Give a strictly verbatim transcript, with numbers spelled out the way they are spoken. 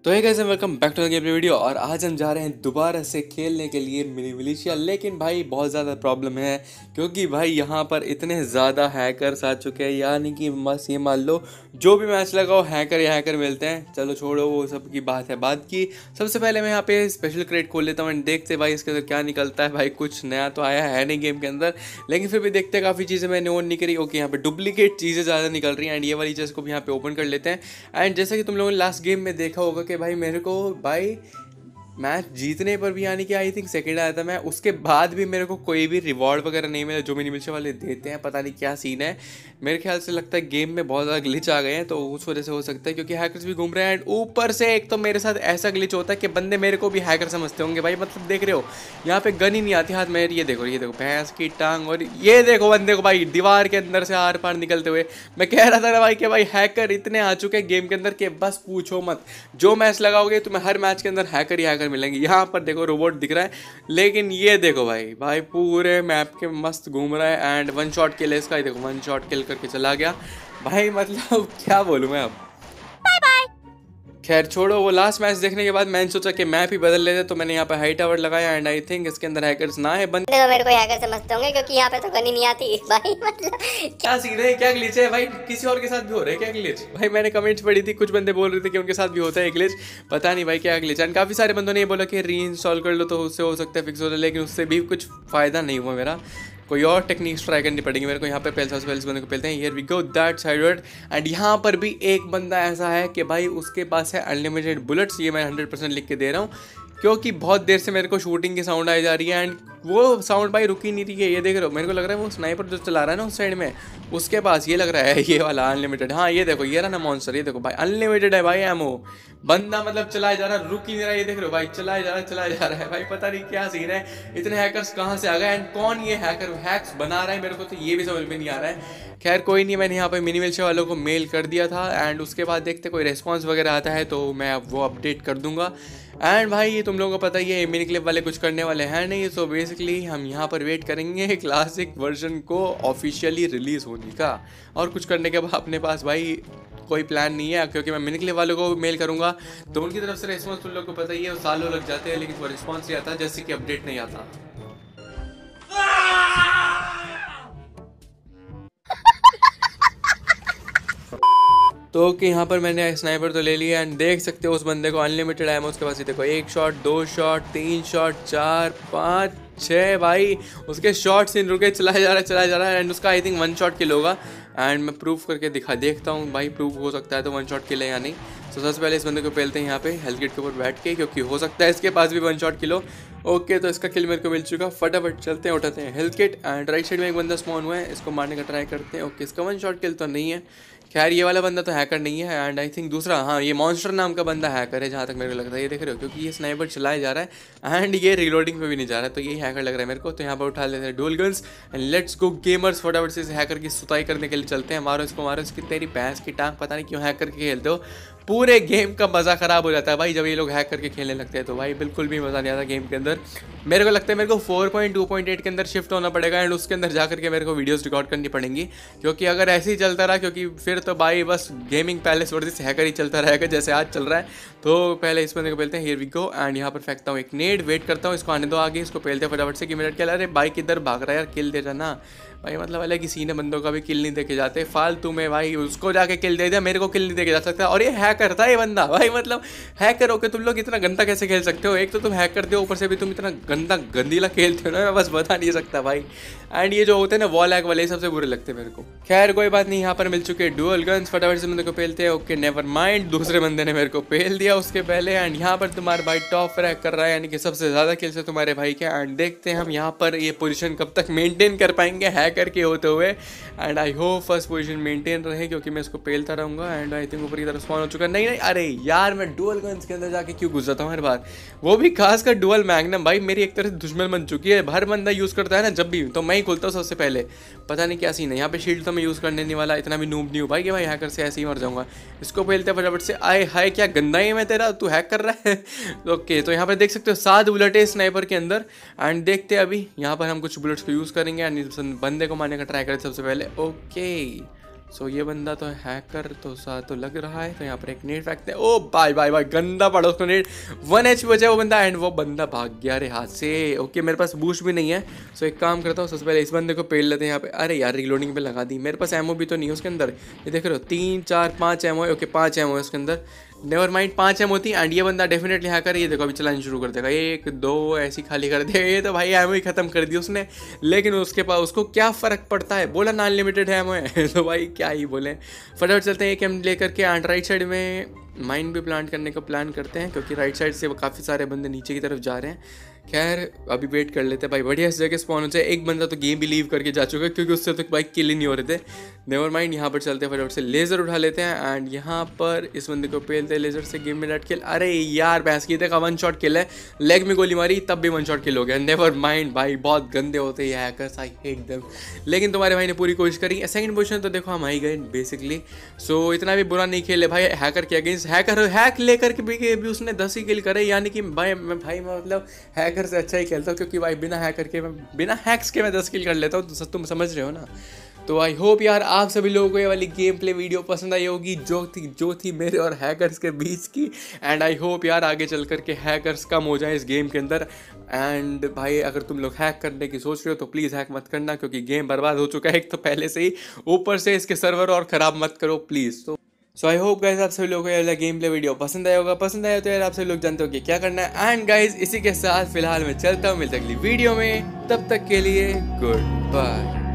तो है guys, welcome back to the game video. और आज हम जा रहे हैं दोबारा से खेलने के लिए मिनी मिलिशिया। लेकिन भाई बहुत ज़्यादा प्रॉब्लम है, क्योंकि भाई यहाँ पर इतने ज़्यादा हैकर्स आ चुके हैं। यानी कि बस ये मान लो जो भी मैच लगाओ हैकर या हैकर मिलते हैं। चलो छोड़ो, वो सब की बात है बात की। सबसे पहले मैं यहाँ पे स्पेशल क्रेट खोल लेता हूँ एंड देखते भाई इसके अंदर क्या निकलता है। भाई कुछ नया तो आया है नहीं गेम के अंदर, लेकिन फिर भी देखते हैं। काफ़ी चीज़ें मैंने ऑन नहीं करी। ओके, यहाँ पे डुप्लीकेट चीज़ें ज़्यादा निकल रही हैं एंड ये वाली चीज़ को भी यहाँ पे ओपन कर लेते हैं। एंड जैसा कि तुम लोगों ने लास्ट गेम में देखा होगा कि भाई मेरे को भाई मैच जीतने पर भी, यानी कि आई थिंक सेकंड आया था मैं, उसके बाद भी मेरे को कोई भी रिवॉर्ड वगैरह नहीं मिला जो मिनी मिलिशिया वाले देते हैं। पता नहीं क्या सीन है। मेरे ख्याल से लगता है गेम में बहुत ज़्यादा ग्लिच आ गए हैं, तो उस वजह से हो सकता है, क्योंकि हैकर्स भी घूम रहे हैं। एंड ऊपर से एक तो मेरे साथ ऐसा ग्लिच होता है कि बंदे मेरे को भी हैकर समझते होंगे। भाई मतलब देख रहे हो, यहाँ पे गन ही नहीं आती हाथ में। ये देखो ये देखो भैंस की टांग, और ये देखो बंदे को भाई दीवार के अंदर से आर पार निकलते हुए। मैं कह रहा था ना भाई कि भाई हैकर इतने आ चुके हैं गेम के अंदर कि बस पूछो मत। जो मैच लगाओगे तुम्हें हर मैच के अंदर हैकर ही हैकर मिलेंगे। यहाँ पर देखो रोबोट दिख रहा है, लेकिन ये देखो भाई भाई पूरे मैप के मस्त घूम रहा है। एंड वन शॉट किल है इसका, देखो वन शॉट किल करके चला गया भाई। मतलब क्या बोलूं मैं अब। खैर छोड़ो, वो लास्ट मैच देखने के बाद मैंने सोचा कि मैप ही बदल लेते, तो मैंने यहाँ पे हाई टावर लगाया। एंड आई थिंक इसके अंदर हैकर्स ना है बंदे, तो मेरे को हैकर समझते होंगे क्योंकि यहाँ पे तो गन ही नहीं आती भाई। मतलब क्या सीन है, क्या ग्लिच है भाई? किसी और के साथ भी हो रहा है क्या ग्लिच? भाई मैंने कमेंट्स पढ़ी थी, कुछ बंदे बोल रहे थे कि उनके साथ भी होता है ग्लिच। पता नहीं भाई क्या ग्लिच है। काफ़ी सारे बंदों ने ये बोला कि री इंस्टॉल कर लो तो उससे हो सकता है फिक्स हो जाए, लेकिन उससे भी कुछ फ़ायदा नहीं हुआ मेरा। कोई और टेक्निक्स ट्राई करनी पड़ेगी मेरे को। यहाँ पे पहले सबसे पहले इस बंदे को पहलते हैं। Here we go that side. And यहाँ पर भी एक बंदा ऐसा है कि भाई उसके पास है अनलिमिटेड बुलेट्स। ये मैं हंड्रेड परसेंट लिख के दे रहा हूँ, क्योंकि बहुत देर से मेरे को शूटिंग की साउंड आई जा रही है। एंड वो साउंड भाई रुकी नहीं रही है। ये देख रहे हो, मेरे को लग रहा है वो स्नाइपर जो चला रहा है ना उस साइड में, उसके पास ये लग रहा है ये वाला अनलिमिटेड। हाँ ये देखो, ये रहा ना मॉन्स्टर, ये देखो भाई अनलिमिटेड है भाई एमओ। बंदा मतलब चलाया जा रहा, रुक ही नहीं रहा। ये देख रहे हो भाई, चलाया जा रहा चलाया जा रहा है भाई। पता नहीं क्या सीन है, इतने हैकर्स कहाँ से आ गए एंड कौन ये हैकर हैक्स बना रहा है, मेरे को तो ये भी समझ में नहीं आ रहा है। खैर कोई नहीं, मैंने यहाँ पे मिनी मिलिशिया वालों को मेल कर दिया था। एंड उसके बाद देखते कोई रिस्पॉन्स वगैरह आता है तो मैं अब वो अपडेट कर दूंगा। एंड भाई ये तुम लोगों को पता ही है, मिनी क्लिप वाले कुछ करने वाले हैं नहीं। सो बेसिकली हम यहाँ पर वेट करेंगे क्लासिक वर्जन को ऑफिशियली रिलीज़ होने का। और कुछ करने के बाद अपने पास भाई कोई प्लान नहीं है, क्योंकि मैं मिनी क्लिप वालों को मेल करूँगा तो उनकी तरफ से रिस्पॉन्स तुम लोगों को पता ही है, सालों लग जाते हैं, लेकिन वो रिस्पॉन्स नहीं आता जैसे कि अपडेट नहीं आता। तो कि यहाँ पर मैंने स्नाइपर तो ले लिया। एंड देख सकते हो उस बंदे को अनलिमिटेड एमो उसके पास ही। देखो एक शॉट, दो शॉट, तीन शॉट, चार, पाँच, छः भाई उसके शॉट से रुके, चलाया जा रहा है चलाया जा रहा है। एंड उसका I think one shot kill होगा। एंड मैं प्रूफ करके दिखा देखता हूँ भाई, प्रूफ हो सकता है तो वन शॉट किल है या नहीं। तो सबसे पहले इस बंदे को पहलते हैं यहाँ पे हेल्थ किट के ऊपर बैठ के, क्योंकि हो सकता है इसके पास भी वन शॉट किल हो। ओके तो इसका किल मेरे को मिल चुका। फटाफट चलते हैं, उठाते हैं health kit. And right side में एक बंदा स्पॉन हुआ है, इसको मारने का ट्राई करते हैं। ओके इसका वन शॉट किल तो नहीं है। खैर ये वाला बंदा तो हैकर नहीं है। एंड आई थिंक दूसरा, हाँ ये मॉन्स्टर नाम का बंदा हैकर है जहाँ तक मेरे को लगता है। ये देख रहे हो, क्योंकि ये स्नाइपर चलाया जा रहा है एंड ये रिलोडिंग पे भी नहीं जा रहा है, तो ये हैकर लग रहा है मेरे को। तो यहाँ पर उठा लेते हैं dual guns and let's go gamers. फटाफट से इस हैकर की सुताई करने के लिए चलते हैं। मारो इसको मारो, इसकी तेरी भैंस की टांग। पता नहीं क्यों हैक करके खेलते हो, पूरे गेम का मज़ा ख़राब हो जाता है भाई जब ये लोग हैक करके खेलने लगते हैं। तो भाई बिल्कुल भी मज़ा नहीं आता गेम के अंदर। मेरे को लगता है मेरे को four point two point eight के अंदर शिफ्ट होना पड़ेगा एंड उसके अंदर जा करके मेरे को वीडियोस रिकॉर्ड करनी पड़ेंगी, क्योंकि अगर ऐसे ही चलता रहा, क्योंकि फिर तो भाई बस गेमिंग पैलेस वर्सेस हैकर ही चलता रहेगा जैसे आज चल रहा है। तो पहले इस बंदे को पहलते हैं। Here we go. एंड यहाँ पर फेंकता हूँ एक नेड, वेट करता हूँ इसको आने दो आगे। इसको पहलते फटाफट से कि मिनट क्या, अरे बाइक इधर भाग रहा है यार, किल दे जाना भाई। मतलब अलग ही सीन है, बंदों का भी किल नहीं देके जाते फालतू में भाई। उसको जाके किल दे दिया, मेरे को किल नहीं देके जा सकता। और ये हैकर था ये बंदा भाई। मतलब हैकर होकर तुम लोग इतना गंदा कैसे खेल सकते हो? एक तो तुम हैक करते हो, ऊपर से भी तुम इतना गंदा गंदीला खेलते हो ना, मैं बस बता नहीं सकता भाई। एंड ये जो होते हैं ना वॉल हैक वाले, सबसे बुरे लगते हैं मेरे को। खैर कोई बात नहीं, यहाँ पर मिल चुके डुअल गन्स। फटाफट से बंदे को पेलते हैं। ओके नेवर माइंड, दूसरे बंदे ने मेरे को पेल दिया उसके पहले। एंड यहाँ पर तुम्हारा भाई टॉप रैक कर रहा है, यानी कि सबसे ज़्यादा किल से तुम्हारे भाई के। एंड देखते हैं हम यहाँ पर ये पोजीशन कब तक मेंटेन कर पाएंगे हैकर के होते हुए। And I hope first position maintain रहे, क्योंकि मैं इसको पेलता रहूँगा। एंड आई थिंक ऊपर की तरफ स्पॉन हो चुका। नहीं नहीं, अरे यार मैं डुअल गन्स के अंदर जाके क्यों घुस जाता हूँ हर बार, वो भी खासकर डुअल मैग्नम। भाई मेरी एक तरह से दुश्मन बन चुकी है, हर बंदा यूज़ करता है ना जब भी, तो मैं ही खोलता हूँ सबसे पहले। पता नहीं क्या सीन है। यहाँ पे शील्ड तो मैं यूज़ करने नहीं वाला, इतना भी नूब नहीं हूँ भाई कि भाई हैकर से ऐसे ही मर जाऊँगा। इसको पहलते फटाफट से। आए हाय क्या गंदा ही मैं तेरा, तू हैक कर रहा है। ओके तो यहाँ पर देख सकते हो सात बुलेट है स्नाइपर के अंदर। एंड देखते हैं अभी यहाँ पर हम कुछ बुलेट्स को यूज़ करेंगे एंड बंदे को मारने का ट्राई करें सबसे पहले। ओके सो ये बंदा तो हैकर तो सा तो लग रहा है। तो यहाँ पर एक नेट फेंकते हैं। ओ भाई भाई भाई गंदा पड़ा उसको नेट। वन एच बचा वो बंदा एंड वो बंदा भाग गया रे हाथ से। ओके मेरे पास बूस्ट भी नहीं है। सो एक काम करता हूँ, सबसे पहले इस बंदे को पेड़ लेते हैं यहाँ पे। अरे यार रिलोडिंग पे लगा दी। मेरे पास एमओ भी तो नहीं है उसके अंदर। ये देख रहे हो तीन चार पाँच एमओ है। ओके पाँच एमओ है उसके अंदर। नेवर माइंड पाँच एम होती एंड ये बंदा डेफिनेटली हैकर। ये देखो अभी चलानी शुरू कर देगा। एक दो ऐसी खाली कर देगा। ये तो भाई एमओ ही खत्म कर दी उसने। लेकिन उसके पास उसको क्या फ़र्क पड़ता है, बोला ना अनलिमिटेड है एमओ है। तो भाई क्या ही बोले। फटाफट चलते हैं एक एम लेकर के एंड राइट साइड में माइंड भी प्लांट करने का प्लान करते हैं, क्योंकि राइट साइड से काफ़ी सारे बंदे नीचे की तरफ जा रहे हैं। खैर अभी वेट कर लेते हैं भाई। बढ़िया इस जगह स्पॉन हो जाए। एक बंदा तो गेम भी लीव करके जा चुका है, क्योंकि उससे तो बाइक किल ही नहीं हो रहे थे। नेवर माइंड, यहाँ पर चलते हैं फटाफट से लेज़र उठा लेते हैं एंड यहाँ पर इस बंदे को पेलते हैं लेज़र से। गेम में डट किल। अरे यार भैंस की देखा वन शॉट किल है। लेग में गोली मारी तब भी वन शॉट किल हो गया। नेवर माइंड भाई बहुत गंदे होते हैं हैकर्स, आई हेट देम। लेकिन तुम्हारे भाई ने पूरी कोशिश करी। सेकंड पोजीशन तो देखो हम आ ही गए बेसिकली। सो इतना भी बुरा नहीं खेले भाई हैकर के अगेंस्ट। हैकर हैक लेकर के भी, भी उसने दस ही किल करे, यानी कि भाई मैं भाई मैं मतलब हैकर से अच्छा ही खेलता हूँ, क्योंकि भाई बिना हैकर के मैं बिना हैक्स के मैं दस किल कर लेता हूँ। तो तुम समझ रहे हो ना। तो आई होप यार आप सभी लोगों को ये वाली गेम प्ले वीडियो पसंद आई होगी, जो थी जो थी मेरे और हैकर्स के बीच की। एंड आई होप यार आगे चल कर के हैकर्स कम हो जाए इस गेम के अंदर। एंड भाई अगर तुम लोग हैक करने की सोच रहे हो तो प्लीज़ हैक मत करना, क्योंकि गेम बर्बाद हो चुका है एक तो पहले से ही, ऊपर से इसके सर्वर और ख़राब मत करो प्लीज़। तो सो आई होप गाइज आप सभी लोगों को ये वाला गेम प्ले वीडियो पसंद आया होगा। पसंद आया तो यार आप सभी लोग जानते हो कि क्या करना है। एंड गाइज इसी के साथ फिलहाल मैं चलता हूँ, मिलता अगली वीडियो में। तब तक के लिए गुड बाय।